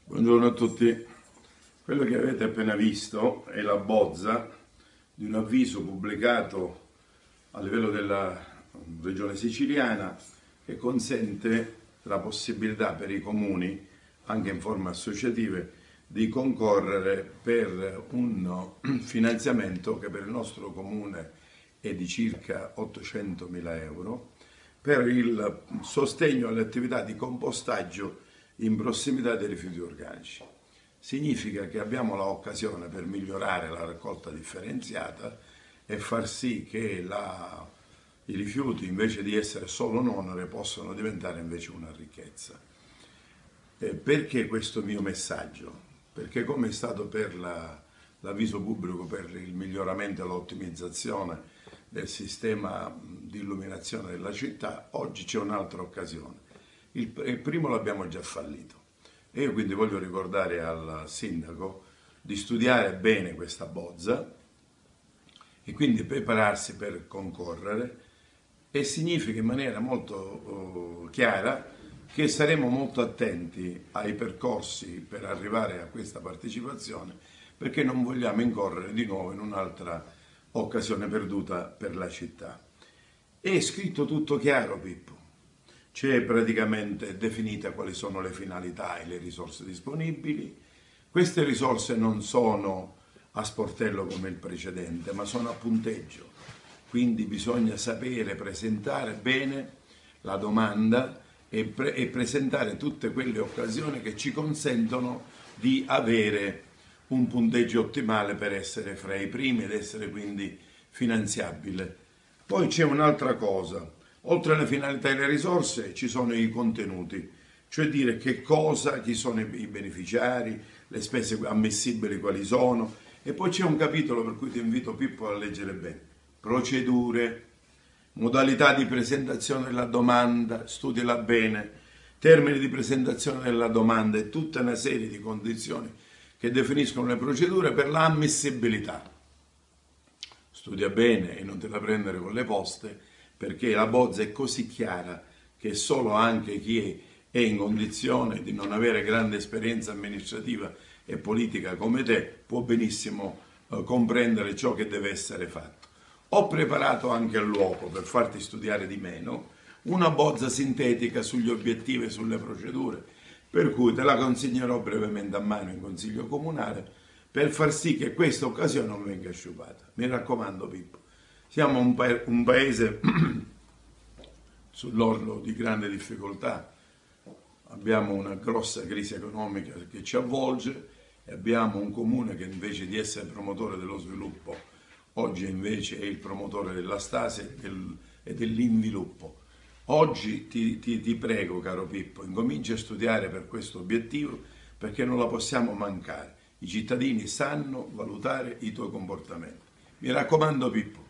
Buongiorno a tutti. Quello che avete appena visto è la bozza di un avviso pubblicato a livello della regione siciliana che consente la possibilità per i comuni, anche in forma associativa, di concorrere per un finanziamento che per il nostro comune è di circa 800.000 euro per il sostegno alle attività di compostaggio in prossimità dei rifiuti organici. Significa che abbiamo l'occasione per migliorare la raccolta differenziata e far sì che i rifiuti, invece di essere solo un onere, possano diventare invece una ricchezza. Perché questo mio messaggio? Perché come è stato per l'avviso pubblico per il miglioramento e l'ottimizzazione del sistema di illuminazione della città, oggi c'è un'altra occasione. Il primo l'abbiamo già fallito e io quindi voglio ricordare al sindaco di studiare bene questa bozza e quindi prepararsi per concorrere, e significa in maniera molto chiara che saremo molto attenti ai percorsi per arrivare a questa partecipazione, perché non vogliamo incorrere di nuovo in un'altra occasione perduta per la città. È scritto tutto chiaro, Pippo. C'è praticamente definita quali sono le finalità e le risorse disponibili. Queste risorse non sono a sportello come il precedente, ma sono a punteggio. Quindi bisogna sapere presentare bene la domanda e presentare tutte quelle occasioni che ci consentono di avere un punteggio ottimale per essere fra i primi ed essere quindi finanziabile. Poi c'è un'altra cosa. Oltre alle finalità e alle risorse ci sono i contenuti, cioè dire che cosa, chi sono i beneficiari, le spese ammissibili quali sono, e poi c'è un capitolo per cui ti invito, Pippo, a leggere bene. Procedure, modalità di presentazione della domanda, studiala bene, termini di presentazione della domanda e tutta una serie di condizioni che definiscono le procedure per l'ammissibilità. Studia bene e non te la prendere con le poste, perché la bozza è così chiara che solo anche chi è in condizione di non avere grande esperienza amministrativa e politica come te può benissimo comprendere ciò che deve essere fatto. Ho preparato anche all'uopo, per farti studiare di meno, una bozza sintetica sugli obiettivi e sulle procedure, per cui te la consegnerò brevemente a mano in Consiglio Comunale per far sì che questa occasione non venga sciupata. Mi raccomando, Pippo. Siamo un paese sull'orlo di grande difficoltà, abbiamo una grossa crisi economica che ci avvolge e abbiamo un comune che invece di essere promotore dello sviluppo, oggi invece è il promotore della stasi e dell'inviluppo. Oggi ti prego, caro Pippo, incominci a studiare per questo obiettivo, perché non la possiamo mancare. I cittadini sanno valutare i tuoi comportamenti. Mi raccomando, Pippo.